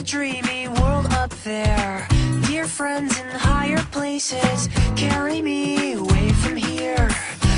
dreamy world up there. Dear friends in higher places, carry me